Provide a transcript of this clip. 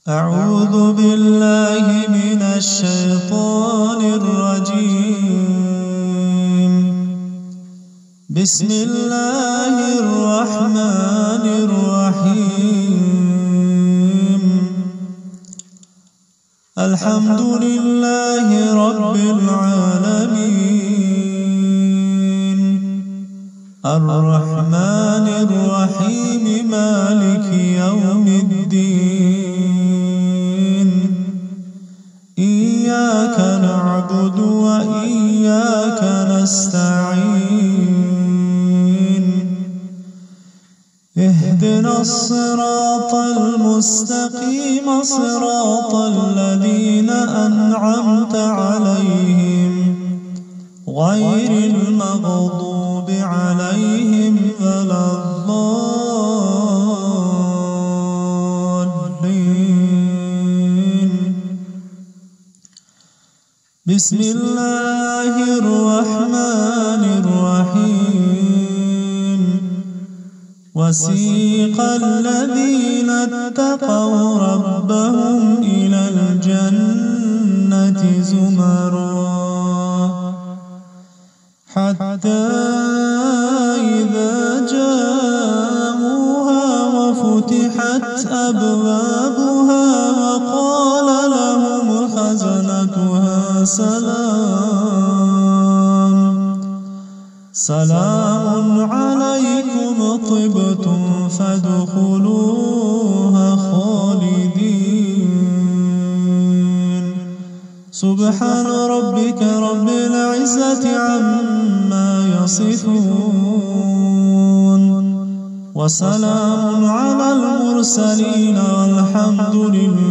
أعوذ بالله من الشيطان الرجيم. بسم الله الرحمن الرحيم. الحمد لله رب العالمين، الرحمن الرحيم، مالك يوم الدين. إياك نعبد وإياك نستعين. اهدنا الصراط المستقيم، صراط الذين أنعمت عليهم غير المغضوب عليهم ولا الضالين. بسم الله الرحمن الرحيم. وسيق الذين اتقوا ربهم إلى الجنة زمرا حتى إذا جاءوها وفتحت أبوابها وقال لهم خزنتها سلام عليكم طبتم فادخلوها خالدين. سبحان ربك رب العزة عما يصفون، وسلام على المرسلين والحمد لله